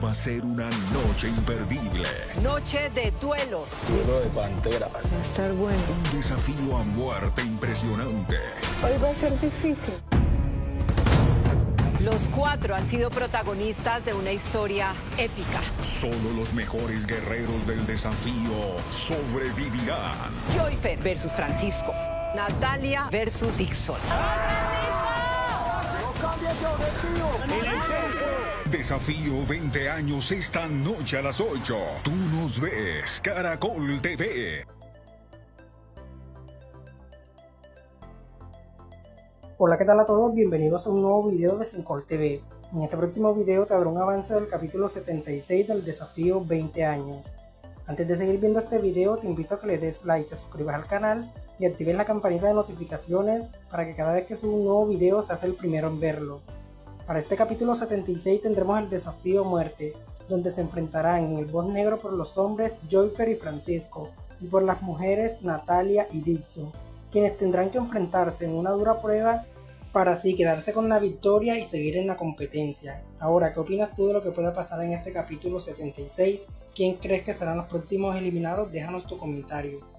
va a ser una noche imperdible. Noche de duelos. Duelo de panteras. Va a estar bueno. Un desafío a muerte impresionante. Hoy va a ser difícil. Los cuatro han sido protagonistas de una historia épica. Solo los mejores guerreros del desafío sobrevivirán. Joyfer versus Francisco. Natalia versus Dixon. Desafío 20 años esta noche a las 8. Tú nos ves, Caracol TV. Hola, ¿qué tal a todos? Bienvenidos a un nuevo video de Syncol TV. En este próximo video te habrá un avance del capítulo 76 del desafío 20 años. Antes de seguir viendo este video, te invito a que le des like, te suscribas al canal y actives la campanita de notificaciones para que cada vez que suba un nuevo video seas el primero en verlo. Para este capítulo 76 tendremos el desafío muerte, donde se enfrentarán en el boss negro por los hombres Joyfer y Francisco, y por las mujeres Natalia y Dixon, quienes tendrán que enfrentarse en una dura prueba para así quedarse con la victoria y seguir en la competencia. Ahora, ¿qué opinas tú de lo que pueda pasar en este capítulo 76? ¿Quién crees que serán los próximos eliminados? Déjanos tu comentario.